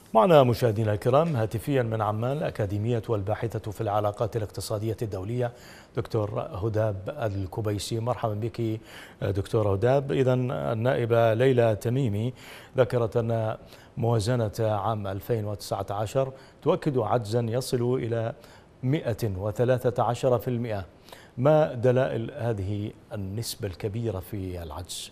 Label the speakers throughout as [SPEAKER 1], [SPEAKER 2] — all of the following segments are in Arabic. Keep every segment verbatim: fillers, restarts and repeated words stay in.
[SPEAKER 1] معنا مشاهدينا الكرام هاتفيا من عمان الأكاديمية والباحثة في العلاقات الاقتصادية الدولية دكتور هداب الكبيسي. مرحبا بك دكتور هداب. إذا النائبة ليلى تميمي ذكرت أن موازنة عام ألفين وتسعة عشر تؤكد عجزا يصل إلى مئة وثلاثة عشر بالمئة. ما دلائل هذه النسبة الكبيرة في العجز؟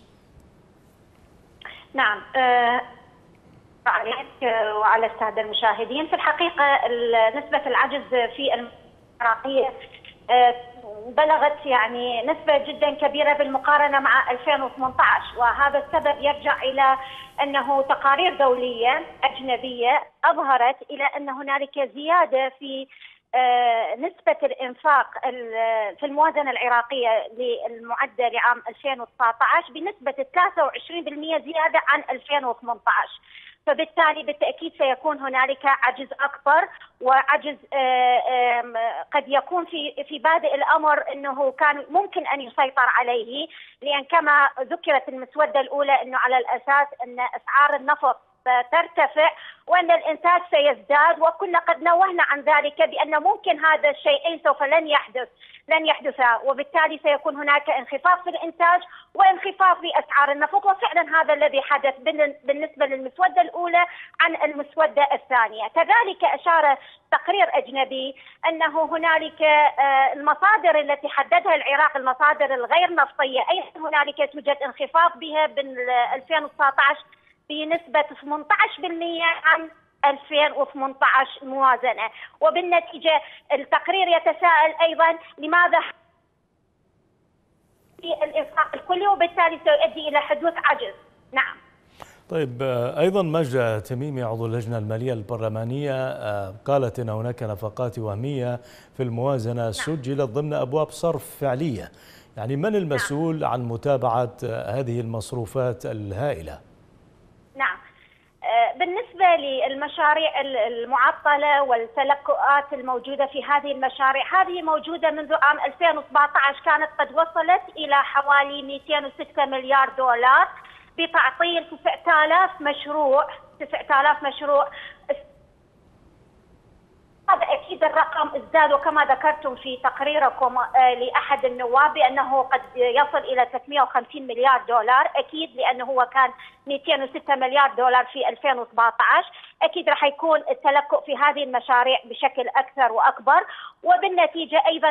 [SPEAKER 2] نعم أه عليك وعلى السادة المشاهدين. في الحقيقة نسبة العجز في العراقية بلغت يعني نسبة جدا كبيرة بالمقارنة مع ألفين وثمانية عشر، وهذا السبب يرجع إلى أنه تقارير دولية أجنبية أظهرت إلى أن هنالك زيادة في نسبة الإنفاق في الموازنة العراقية للمعدة لعام ألفين وتسعة عشر بنسبة ثلاثة وعشرين بالمئة زيادة عن ألفين وثمانية عشر، فبالتالي بالتأكيد سيكون هنالك عجز أكبر، وعجز قد يكون في في بادئ الأمر أنه كان ممكن أن يسيطر عليه، لأن كما ذكرت المسودة الأولى أنه على الأساس أن أسعار النفط ترتفع وأن الإنتاج سيزداد، وكنا قد نوهنا عن ذلك بأن ممكن هذا الشيئين سوف لن يحدث لن يحدثا، وبالتالي سيكون هناك انخفاض في الإنتاج وانخفاض في أسعار النفط، وفعلا هذا الذي حدث بالنسبة للمسودة الأولى عن المسودة الثانية. كذلك أشار تقرير أجنبي أنه هنالك المصادر التي حددها العراق، المصادر الغير نفطية، أيضا هنالك توجد انخفاض بها بين ألفين وتسعة عشر بنسبة ثمانية عشر بالمئة عن ألفين وثمانية عشر موازنة، وبالنتيجة التقرير يتساءل أيضا لماذا في الإنفاق الكلي، وبالتالي سيؤدي إلى حدوث عجز. نعم.
[SPEAKER 1] طيب، أيضا مجدة تميمي عضو اللجنة المالية البرلمانية قالت أن هناك نفقات وهمية في الموازنة سجلت ضمن أبواب صرف فعلية. يعني من المسؤول عن متابعة هذه المصروفات الهائلة؟
[SPEAKER 2] نعم، بالنسبة للمشاريع المعطلة والتلكؤات الموجودة في هذه المشاريع، هذه موجودة منذ عام ألفين وسبعة عشر، كانت قد وصلت إلى حوالي مئتين وستة مليار دولار بتعطيل تسعة آلاف مشروع تسعة آلاف مشروع. هذا أكيد الرقم ازداد، وكما ذكرتم في تقريركم لأحد النواب بأنه قد يصل إلى ثلاثمئة وخمسين مليار دولار، أكيد لأنه هو كان مئتين وستة مليار دولار في ألفين وسبعة عشر، أكيد راح يكون التلكؤ في هذه المشاريع بشكل أكثر وأكبر، وبالنتيجة أيضا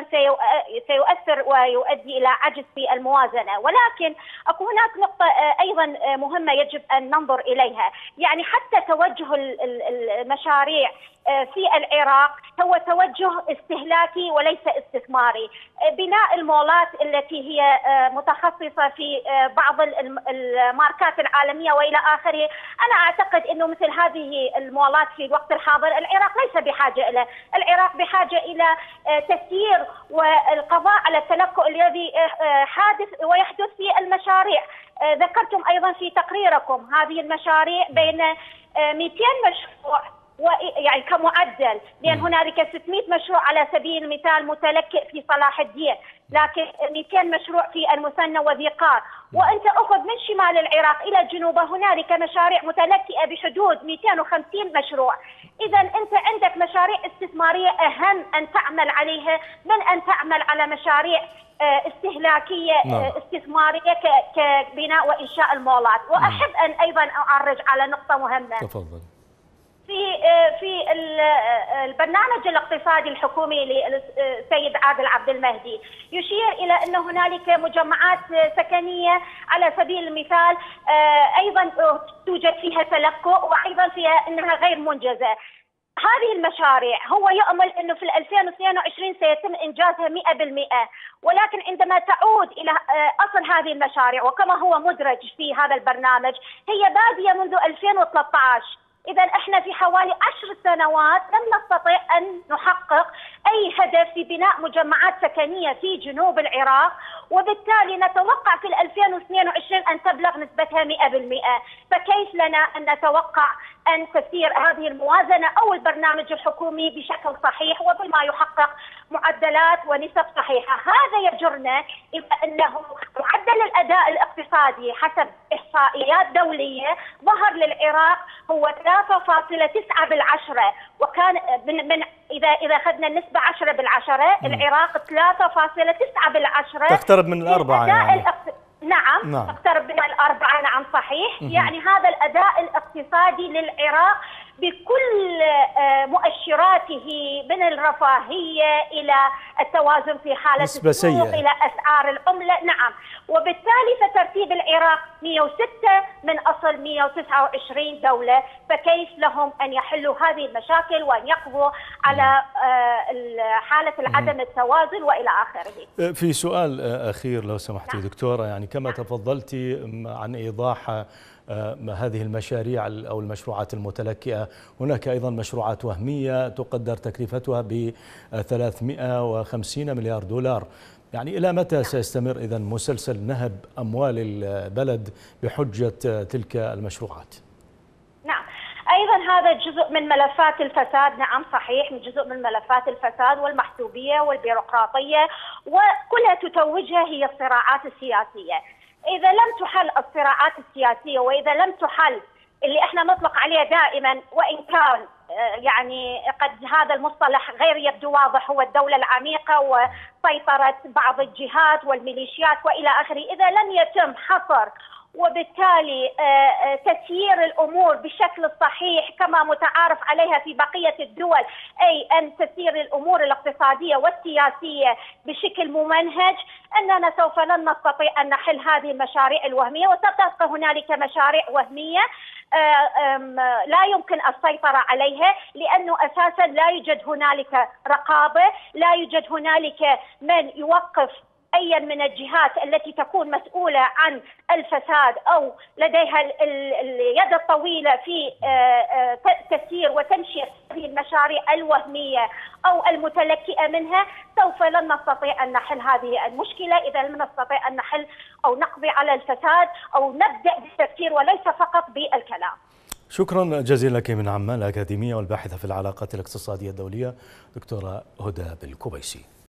[SPEAKER 2] سيؤثر ويؤدي إلى عجز في الموازنة. ولكن أكو هناك نقطة أيضا مهمة يجب أن ننظر إليها، يعني حتى توجه المشاريع في العراق هو توجه استهلاكي وليس استثماري. بناء المولات التي هي متخصصة في بعض الماركات العالمية وإلى آخره، أنا أعتقد أنه مثل هذه المولات في الوقت الحاضر العراق ليس بحاجة إلى العراق بحاجة إلى تسيير والقضاء على التلكؤ الذي حادث ويحدث في المشاريع. ذكرتم أيضا في تقريركم هذه المشاريع بين مئتين مشروع يعني كمعدل، لأن هنالك ستمئة مشروع على سبيل المثال متلكئ في صلاح الدين، لكن مئتين مشروع في المثنى وذي قار، وأنت أخذ من شمال العراق إلى جنوبه هنالك مشاريع متلكئة بحدود مئتين وخمسين مشروع. إذا أنت عندك مشاريع استثمارية أهم أن تعمل عليها من أن تعمل على مشاريع استهلاكية نعم. استثمارية كبناء وإنشاء المولات. وأحب أن أيضا أعرج على نقطة مهمة.
[SPEAKER 1] تفضل.
[SPEAKER 2] في في البرنامج الاقتصادي الحكومي للسيد عادل عبد المهدي يشير الى ان هنالك مجمعات سكنيه على سبيل المثال ايضا توجد فيها تلكؤ، وايضا فيها انها غير منجزه. هذه المشاريع هو يؤمل انه في ألفين واثنين وعشرين سيتم انجازها مئة بالمئة، ولكن عندما تعود الى اصل هذه المشاريع وكما هو مدرج في هذا البرنامج هي باديه منذ ألفين وثلاثة عشر. إذا إحنا في حوالي عشر سنوات لم نستطع أن نحقق أي هدف في بناء مجمعات سكنية في جنوب العراق، وبالتالي نتوقع في ألفين واثنين وعشرين أن تبلغ نسبتها مئة بالمئة. فكيف لنا أن نتوقع أن تسير هذه الموازنة أو البرنامج الحكومي بشكل صحيح وبما يحقق معدلات ونسب صحيحة. هذا يجرنا إلى أنه معدل الأداء الاقتصادي حسب إحصائيات دولية ظهر للعراق هو ثلاثة فاصلة تسعة بالعشرة، وكان من, من إذا إذا أخذنا النسبة عشرة بالعشرة العراق ثلاثة فاصلة تسعة بالعشرة،
[SPEAKER 1] تقترب من الأربعة يعني.
[SPEAKER 2] نعم, نعم تقترب من الأربعة. نعم صحيح. مم. يعني هذا الأداء الاقتصادي للعراق بكل مؤشراته من الرفاهية إلى التوازن في حالة السوق إلى أسعار العملة. نعم. وبالتالي فترتيب العراق مئة وستة من أصل مئة وتسعة وعشرين دولة، فكيف لهم أن يحلوا هذه المشاكل وأن يقضوا على حالة عدم التوازن وإلى آخره.
[SPEAKER 1] في سؤال أخير لو سمحتي دكتورة، يعني كما تفضلتي عن إيضاح هذه المشاريع أو المشروعات المتلكئة، هناك أيضا مشروعات وهمية تقدر تكلفتها ب ثلاثمئة وخمسين مليار دولار. يعني إلى متى سيستمر إذن مسلسل نهب أموال البلد بحجة تلك المشروعات؟
[SPEAKER 2] نعم أيضا هذا جزء من ملفات الفساد. نعم صحيح، من جزء من ملفات الفساد والمحسوبية والبيروقراطية، وكلها تتوجها هي الصراعات السياسية. إذا لم تحل الصراعات السياسية وإذا لم تحل اللي احنا نطلق عليه دائما، وإن كان يعني قد هذا المصطلح غير يبدو واضح، هو الدولة العميقة وسيطرة بعض الجهات والميليشيات وإلى آخره، إذا لم يتم حصر وبالتالي تسيير الأمور بالشكل الصحيح كما متعارف عليها في بقية الدول، أي أن تسير الأمور الاقتصادية والسياسية بشكل ممنهج، أننا سوف لن نستطيع أن نحل هذه المشاريع الوهمية، وستبقى هنالك مشاريع وهمية لا يمكن السيطرة عليها، لأنه أساسا لا يوجد هنالك رقابة، لا يوجد هنالك من يوقف أي من الجهات التي تكون مسؤولة عن الفساد أو لديها اليد الطويلة في تسيير وتمشية هذه المشاريع الوهمية أو المتلكئة منها. سوف لن نستطيع أن نحل هذه المشكلة إذا لم نستطيع أن نحل أو نقضي على الفساد أو نبدأ بالتفكير وليس فقط بالكلام.
[SPEAKER 1] شكرا جزيلا لك من عمان، الأكاديمية والباحثة في العلاقات الاقتصادية الدولية دكتورة هداب الكبيسي.